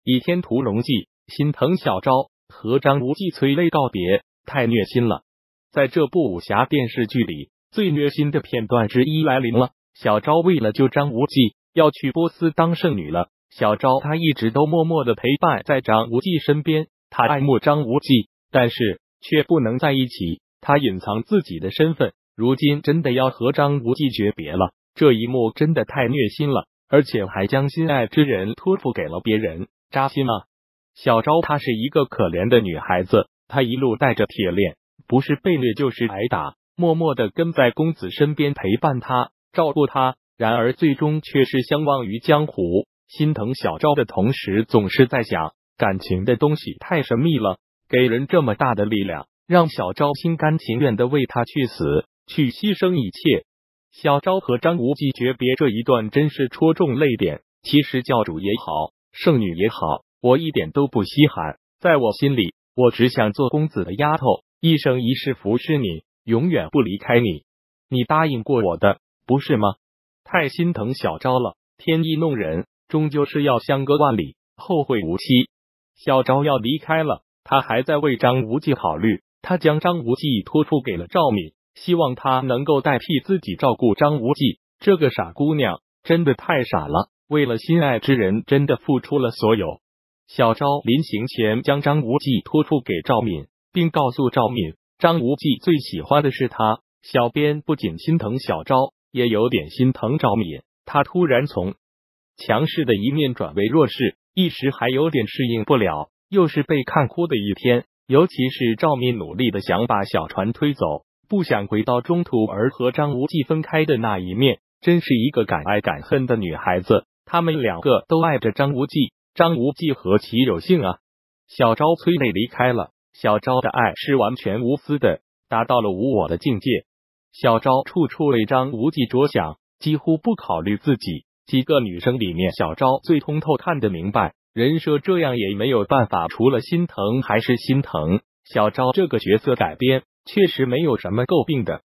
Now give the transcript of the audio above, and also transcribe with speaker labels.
Speaker 1: 倚天屠龙记》，心疼小昭和张无忌催泪告别，太虐心了。在这部武侠电视剧里，最虐心的片段之一来临了。小昭为了救张无忌，要去波斯当圣女了。小昭她一直都默默的陪伴在张无忌身边，她爱慕张无忌，但是却不能在一起。她隐藏自己的身份，如今真的要和张无忌诀别了。这一幕真的太虐心了，而且还将心爱之人托付给了别人，扎心啊！小昭她是一个可怜的女孩子，她一路带着铁链，不是被虐就是挨打，默默的跟在公子身边陪伴他，照顾他，然而最终却是相忘于江湖。心疼小昭的同时，总是在想，感情的东西太神秘了，给人这么大的力量，让小昭心甘情愿的为他去死，去牺牲一切。小昭和张无忌诀别这一段真是戳中泪点。其实教主也好，圣女也好，我一点都不稀罕，在我心里，我只想做公子的丫头，一生一世服侍你，永远不离开你。你答应过我的，不是吗？太心疼小昭了，天意弄人，终究是要相隔万里，后会无期。小昭要离开了，他还在为张无忌考虑，他将张无忌托付给了赵敏，希望他能够代替自己照顾张无忌。这个傻姑娘真的太傻了，为了心爱之人真的付出了所有。小昭临行前将张无忌托付给赵敏，并告诉赵敏，张无忌最喜欢的是他。小编不仅心疼小昭，也有点心疼赵敏，他突然从强势的一面转为弱势，一时还有点适应不了。又是被看哭的一天，尤其是赵敏努力的想把小船推走，不想回到中途而和张无忌分开的那一面，真是一个敢爱敢恨的女孩子。他们两个都爱着张无忌，张无忌何其有幸啊！小昭催泪离开了，小昭的爱是完全无私的，达到了无我的境界。小昭处处为张无忌着想，几乎不考虑自己。几个女生里面，小昭最通透，看得明白，人设这样也没有办法，除了心疼还是心疼。小昭这个角色改编确实没有什么诟病的，